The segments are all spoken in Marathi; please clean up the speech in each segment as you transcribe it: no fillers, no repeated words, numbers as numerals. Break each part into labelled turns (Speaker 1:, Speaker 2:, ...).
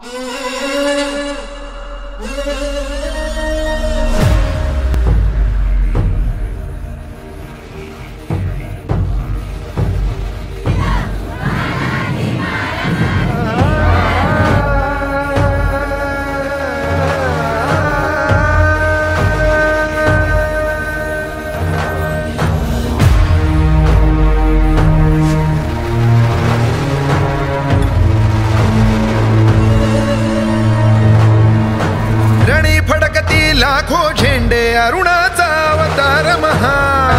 Speaker 1: लाखो झेंडे अरुणाचा अवतार महा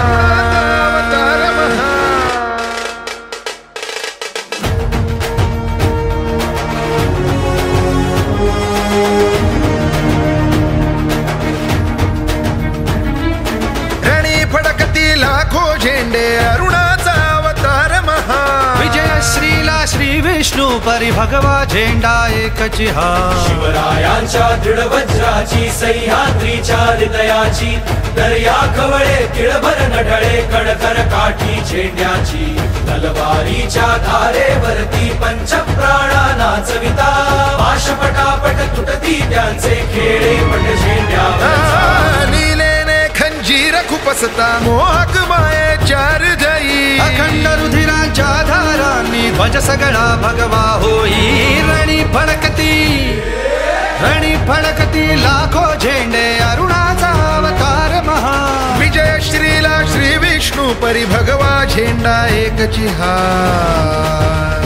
Speaker 1: रणी फडकती लाखो झेंडे अरुणाचा अवतार महा
Speaker 2: विजय श्रीला श्री विष्णू परी भगवा झेंडा एकची हा
Speaker 3: शिवरायांच्या दृढ वज्राची सह्याद्रीच्या हृदयाची दर्या खवळे तिळभर नढळे कडकर काठी झेंड्याची तलवारीच्या धारेवरती पंचप्राणा नाचविता पाशपटापट तुटती त्यांचे खेळे पट झेंड्यावर
Speaker 1: लीलेने खंजीर खुपसता मोहक मायेच्या हृदयी
Speaker 2: अखंड रुधिरांच्या धारांनी ध्वज सगळा भगवा होई रणी फडकती लाखो झेंडे अरुणाचा अवतार महा
Speaker 1: विजय श्रीला श्री विष्णू परी भगवा झेंडा एकची हा